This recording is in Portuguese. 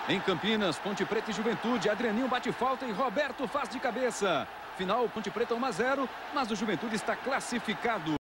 Em Campinas, Ponte Preta e Juventude, Adrianinho bate falta e Roberto faz de cabeça. Final, Ponte Preta 1 a 0, mas o Juventude está classificado.